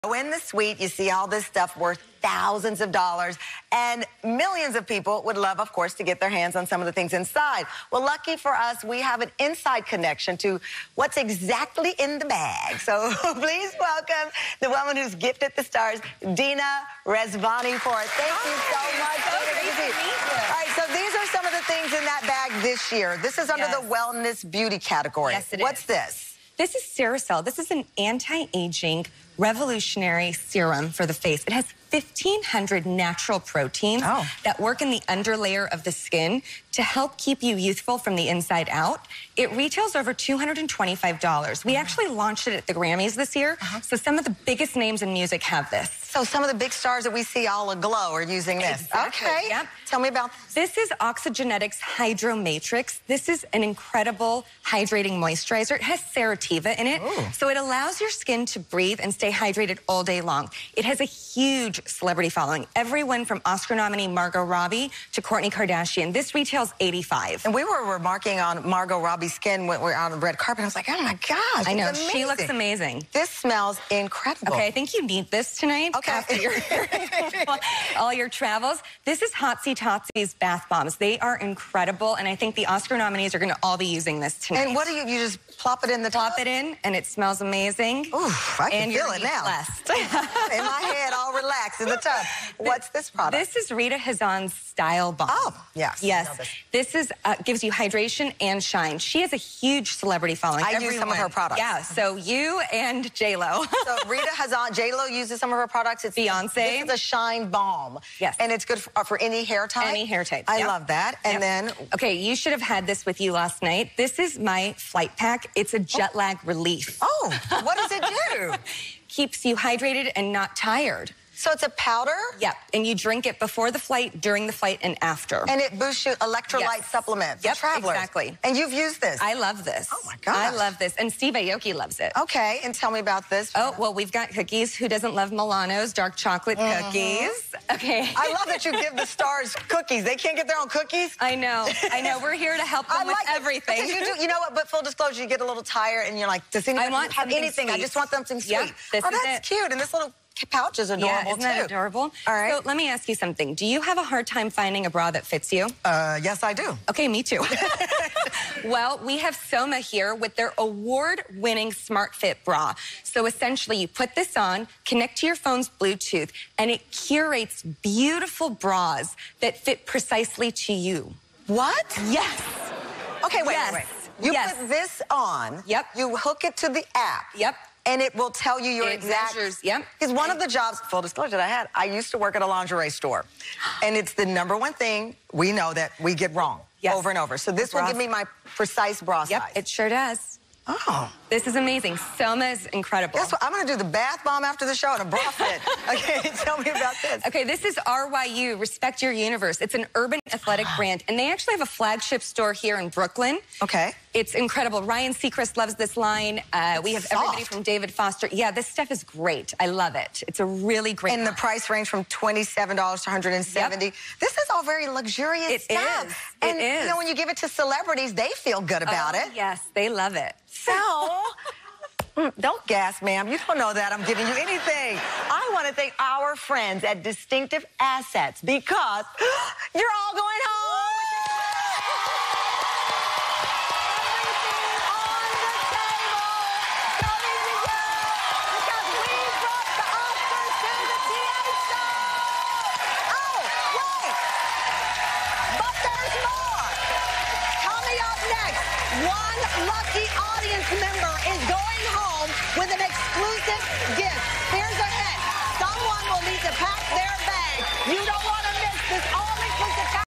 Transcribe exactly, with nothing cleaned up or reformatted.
In the suite, you see all this stuff worth thousands of dollars, and millions of people would love, of course, to get their hands on some of the things inside. Well, lucky for us, we have an inside connection to what's exactly in the bag. So please welcome the woman who's gifted the stars, Dina Rezvani-Fort. Thank Hi. you so much. So great to meet you. All right, so these are some of the things in that bag this year. This is under Yes. the wellness beauty category. Yes, it What's is. this? This is Ceracell. This is an anti-aging revolutionary serum for the face. It has fifteen hundred natural proteins oh. that work in the underlayer of the skin to help keep you youthful from the inside out. It retails over two hundred twenty-five dollars. We actually launched it at the Grammys this year, uh-huh. so some of the biggest names in music have this. So some of the big stars that we see all aglow are using this. Exactly. Okay. Yep. Tell me about this. This is Oxygenetics Hydro Matrix. This is an incredible hydrating moisturizer. It has Cerativa in it, Ooh. so it allows your skin to breathe and stay hydrated all day long. It has a huge celebrity following. Everyone from Oscar nominee Margot Robbie to Kourtney Kardashian. This retails eighty-five dollars. And we were remarking on Margot Robbie's skin when we were on the red carpet. I was like, oh my gosh, I know, amazing. she looks amazing. This smells incredible. Okay, I think you need this tonight. Okay. After your, all your travels. This is Hotsy Totsy's bath bombs. They are incredible, and I think the Oscar nominees are going to all be using this tonight. And what do you, you just plop it in the Plop tub? it in, and it smells amazing. Oof, I can and feel you're it now. Blessed. In my head, all relaxed in the tub. What's this product? This is Rita Hazan's Style Bomb. Oh, yes. Yes. This, this is uh, gives you hydration and shine. She has a huge celebrity following. I Everyone. use some of her products. Yeah, so you and J Lo. So Rita Hazan, J Lo uses some of her products. It's Beyonce. This is a shine balm. Yes. And it's good for, uh, for any hair type. Any hair type. I yep. love that. And yep. then... Okay, you should have had this with you last night. This is my flight pack. It's a jet lag relief. Oh, what does it do? Keeps you hydrated and not tired. So it's a powder? Yep, and you drink it before the flight, during the flight, and after. And it boosts your electrolyte yes. supplement for yep, travelers. exactly. And you've used this? I love this. Oh, my gosh. I love this. And Steve Aoki loves it. Okay, and tell me about this. Oh, well, we've got cookies. Who doesn't love Milano's dark chocolate mm-hmm. cookies? Okay. I love that you give the stars cookies. They can't get their own cookies? I know. I know. We're here to help them I with like it. everything. You, do, you know what? But full disclosure, you get a little tired and you're like, does anyone I want have anything? Sweet. I just want something sweet. Yep, this oh, is that's it. cute. And this little pouch is adorable, yeah, isn't that too. adorable? All right. So let me ask you something. Do you have a hard time finding a bra that fits you? Uh, yes, I do. Okay, me too. Well, we have Soma here with their award-winning Smart Fit bra. So essentially, you put this on, connect to your phone's Bluetooth, and it curates beautiful bras that fit precisely to you. What? Yes. Okay, wait, yes. wait, wait. You yes. put this on. Yep. You hook it to the app. Yep. And it will tell you your it exact... measures, yep. Because one of the jobs, full disclosure, that I had, I used to work at a lingerie store. And it's the number one thing we know that we get wrong yes. over and over. So this will give me my precise bra yep, size. It sure does. Oh. This is amazing. Soma is incredible. Guess what? I'm going to do the bath bomb after the show and a bra fit. Okay, tell me about this. Okay, this is R Y U, Respect Your Universe. It's an urban athletic brand, and they actually have a flagship store here in Brooklyn. Okay. It's incredible. Ryan Seacrest loves this line. Uh, we have Soft. everybody from David Foster. Yeah, this stuff is great. I love it. It's a really great And line. the price range from twenty-seven dollars to one hundred seventy dollars. Yep. This is all very luxurious it stuff. Is. And, it is. you know, when you give it to celebrities, they feel good about oh, it. Yes, they love it. So, mm, don't gas, ma'am. You don't know that I'm giving you anything. I want to thank our friends at Distinctive Assets because you're all going home. One lucky audience member is going home with an exclusive gift. Here's a